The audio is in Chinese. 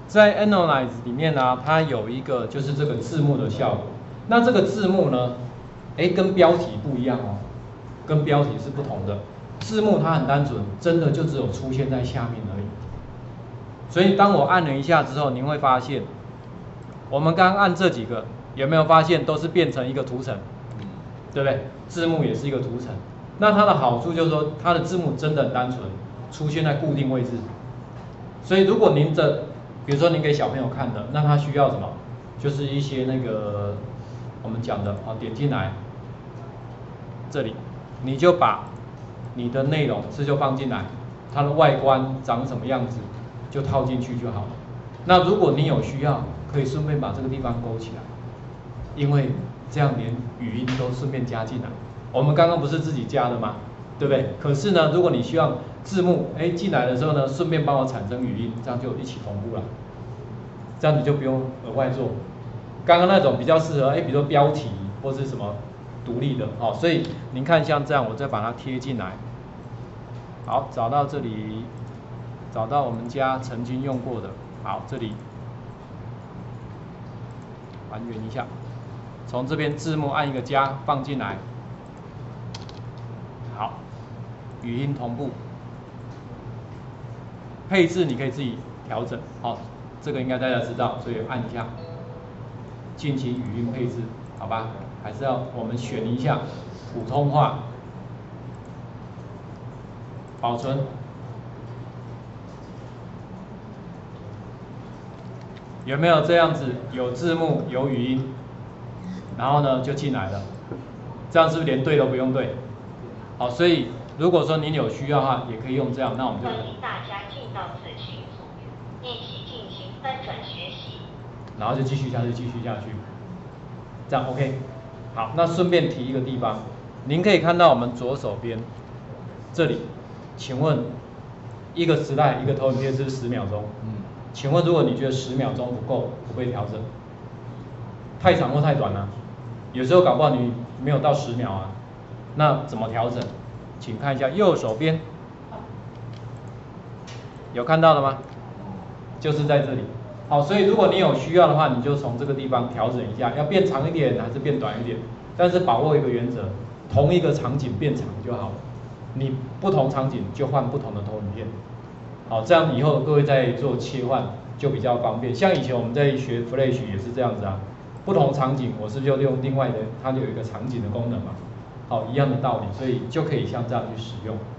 在 Analyze 里面呢、它有一个就是这个字幕的效果。那这个字幕呢，跟标题不一样哦，跟标题是不同的。字幕它很单纯，真的就只有出现在下面而已。所以当我按了一下之后，您会发现，我们刚刚按这几个，有没有发现都是变成一个图层？对不对？字幕也是一个图层。那它的好处就是说，它的字幕真的很单纯，出现在固定位置。所以如果您比如说您给小朋友看的，那他需要什么？就是一些那个我们讲的点进来，这里你就把你的内容就放进来，它的外观长什么样子就套进去就好了。那如果你有需要，可以顺便把这个地方勾起来，因为这样连语音都顺便加进来。我们刚刚不是自己加的吗？对不对？可是呢，如果你需要字幕，进来的时候呢，顺便帮我产生语音，这样就一起同步了。这样你就不用额外做。刚刚那种比较适合，比如说标题或是什么独立的，所以您看像这样，我再把它贴进来。好，找到这里，找到我们家曾经用过的，好，这里还原一下，从这边字幕按一个加放进来，好，语音同步，配置你可以自己调整，这个应该大家知道，所以按一下，进行语音配置，好吧？还是要我们选一下普通话，保存。有没有这样子？有字幕，有语音，然后呢就进来了，这样是不是连对都不用对？好，所以如果说您有需要的话，也可以用这样。那我们就欢迎大家进到此群组，一起进行翻转学习。 然后就继续下去，这样 OK。好，那顺便提一个地方，您可以看到我们左手边这里，请问一个时代一个投影片是不是10秒钟？请问如果你觉得10秒钟不够，可不可以调整？太长或太短呢？有时候搞不好你没有到10秒啊，那怎么调整？请看一下右手边，有看到了吗？就是在这里。好，所以如果你有需要的话，你就从这个地方调整一下，要变长一点还是变短一点？但是把握一个原则，同一个场景变长就好了。你不同场景就换不同的投影片。好，这样以后各位在做切换就比较方便。像以前我们在学 Flash 也是这样子啊，不同场景我是不是就用另外的，它就有一个场景的功能嘛。好，一样的道理，所以就可以像这样去使用。